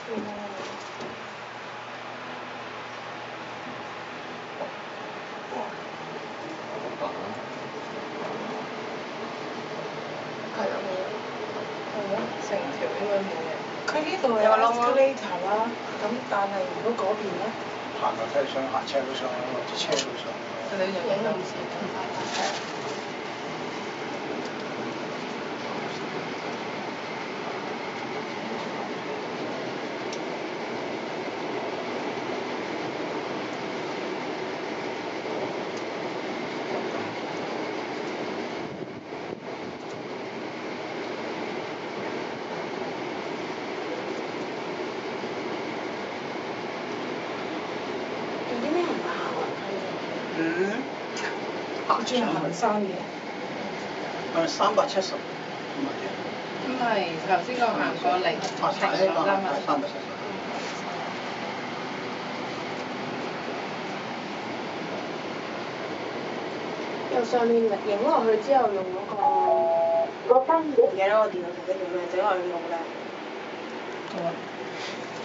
係啊， 成條應該冇人。 佢呢度有 escalator 啦，咁但係如果嗰邊咧？ 行樓梯上，行車都上，或者車都上。 佢哋就影到唔知。係。 有啲咩人行啊？我中意行山嘅。 370。 唔係頭先個行過嚟停咗啦嘛。 370。 由上面影落去之後，用嗰個燈唔記得個電腦程式叫咩，整落去冇咧。 好啊。